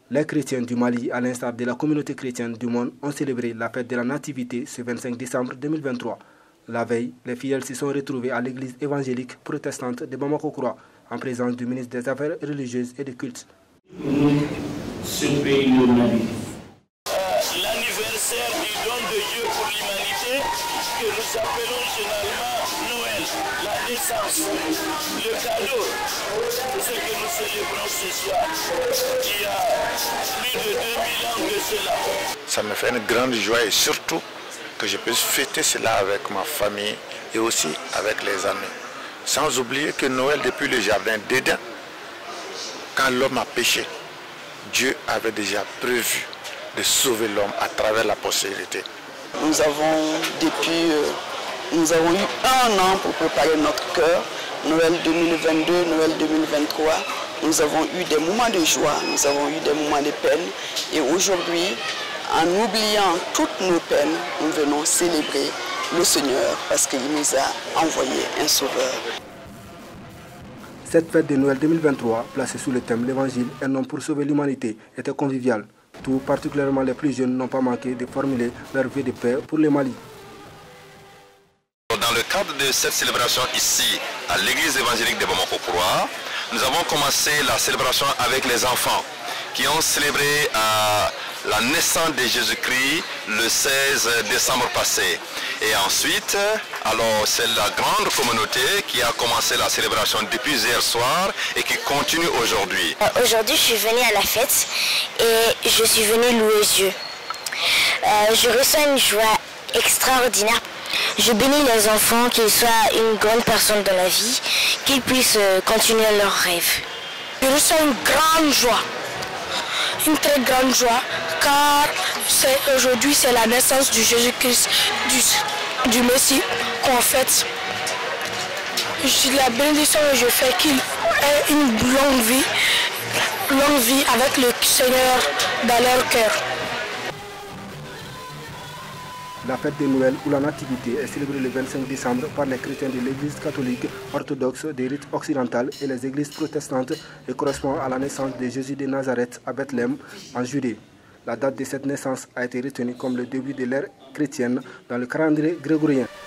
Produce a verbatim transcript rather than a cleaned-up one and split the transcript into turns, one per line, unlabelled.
Les chrétiens du Mali, à l'instar de la communauté chrétienne du monde, ont célébré la fête de la Nativité ce vingt-cinq décembre deux mille vingt-trois. La veille, les fidèles se sont retrouvés à l'église évangélique protestante de Bamako-Croix, en présence du ministre des Affaires religieuses et des cultes.
Ce pays le Mali.
L'anniversaire du don de Dieu pour l'humanité, que nous appelons généralement Noël, la naissance, le cadeau, c'est ce que nous célébrons ce soir. Il y a plus de deux mille ans de cela.
Ça me fait une grande joie et surtout que je puisse fêter cela avec ma famille et aussi avec les amis. Sans oublier que Noël, depuis le jardin d'Éden, quand l'homme a péché, Dieu avait déjà prévu de sauver l'homme à travers la postérité.
Nous avons depuis, euh, nous avons eu un an pour préparer notre cœur. Noël deux mille vingt-deux, Noël deux mille vingt-trois. Nous avons eu des moments de joie, nous avons eu des moments de peine. Et aujourd'hui, en oubliant toutes nos peines, nous venons célébrer le Seigneur parce qu'il nous a envoyé un sauveur.
Cette fête de Noël deux mille vingt-trois, placée sous le thème « L'Évangile, un homme pour sauver l'humanité », était conviviale. Tout particulièrement les plus jeunes n'ont pas manqué de formuler leur vœu de paix pour le Mali.
Dans le cadre de cette célébration ici, à l'église évangélique de Bamako-Croix, nous avons commencé la célébration avec les enfants qui ont célébré euh, la naissance de Jésus-Christ le seize décembre passé. Et ensuite, alors c'est la grande communauté qui a commencé la célébration depuis hier soir et qui continue aujourd'hui.
Aujourd'hui, je suis venue à la fête et je suis venue louer Dieu. Euh, je ressens une joie extraordinaire. Je bénis les enfants, qu'ils soient une grande personne dans la vie, qu'ils puissent continuer leurs rêves.
Je ressens une grande joie, une très grande joie, car aujourd'hui c'est la naissance du Jésus-Christ, du, du Messie qu'on fête. La bénédiction que je fais qu'il ait une longue vie, longue vie avec le Seigneur dans leur cœur.
La fête de Noël ou la Nativité est célébrée le vingt-cinq décembre par les chrétiens de l'Église catholique orthodoxe des rites occidentales et les églises protestantes et correspond à la naissance de Jésus de Nazareth à Bethléem, en Judée. La date de cette naissance a été retenue comme le début de l'ère chrétienne dans le calendrier grégorien.